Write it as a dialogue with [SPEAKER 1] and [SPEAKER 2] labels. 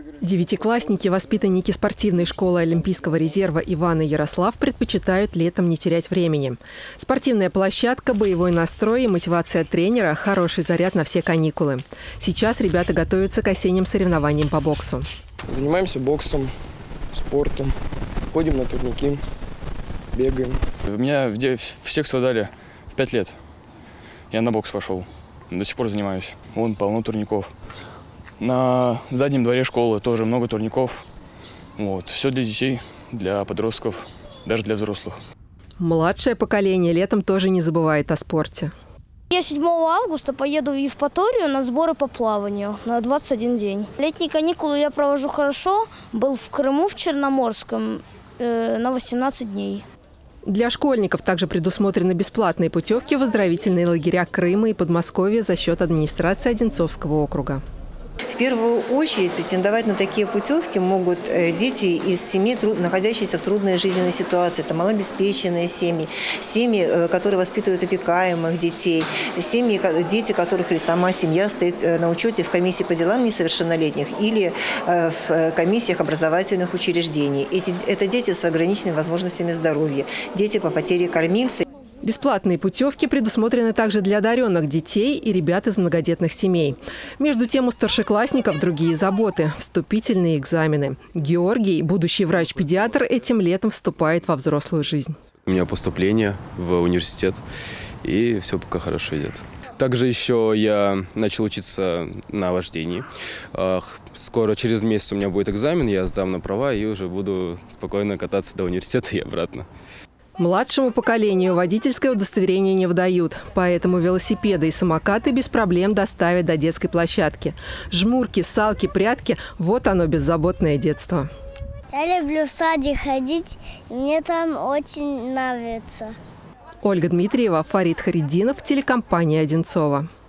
[SPEAKER 1] Девятиклассники, воспитанники спортивной школы Олимпийского резерва Иван и Ярослав предпочитают летом не терять времени. Спортивная площадка, боевой настрой и мотивация тренера – хороший заряд на все каникулы. Сейчас ребята готовятся к осенним соревнованиям по боксу.
[SPEAKER 2] Занимаемся боксом, спортом, ходим на турники, бегаем.
[SPEAKER 3] Меня в секцию дали в 5 лет. Я на бокс пошел. До сих пор занимаюсь. Вон полно турников. На заднем дворе школы тоже много турников. Вот. Все для детей, для подростков, даже для взрослых.
[SPEAKER 1] Младшее поколение летом тоже не забывает о спорте.
[SPEAKER 4] Я 7 августа поеду в Евпаторию на сборы по плаванию на 21 день. Летние каникулы я провожу хорошо. Был в Крыму, в Черноморском на 18 дней.
[SPEAKER 1] Для школьников также предусмотрены бесплатные путевки в оздоровительные лагеря Крыма и Подмосковья за счет администрации Одинцовского округа.
[SPEAKER 5] В первую очередь претендовать на такие путевки могут дети из семей, находящиеся в трудной жизненной ситуации. Это малообеспеченные семьи, семьи, которые воспитывают опекаемых детей, семьи, дети которых или сама семья стоит на учете в комиссии по делам несовершеннолетних или в комиссиях образовательных учреждений. Это дети с ограниченными возможностями здоровья, дети по потере кормильца.
[SPEAKER 1] Бесплатные путевки предусмотрены также для одаренных детей и ребят из многодетных семей. Между тем у старшеклассников другие заботы – вступительные экзамены. Георгий, будущий врач-педиатр, этим летом вступает во взрослую жизнь.
[SPEAKER 6] У меня поступление в университет, и все пока хорошо идет. Также еще я начал учиться на вождении. Скоро, через месяц у меня будет экзамен, я сдам на права и уже буду спокойно кататься до университета и обратно.
[SPEAKER 1] Младшему поколению водительское удостоверение не выдают, поэтому велосипеды и самокаты без проблем доставят до детской площадки. Жмурки, салки, прятки – вот оно беззаботное детство.
[SPEAKER 7] Я люблю в садик ходить, и мне там очень нравится.
[SPEAKER 1] Ольга Дмитриева, Фарид Хариддинов, телекомпания «Одинцова».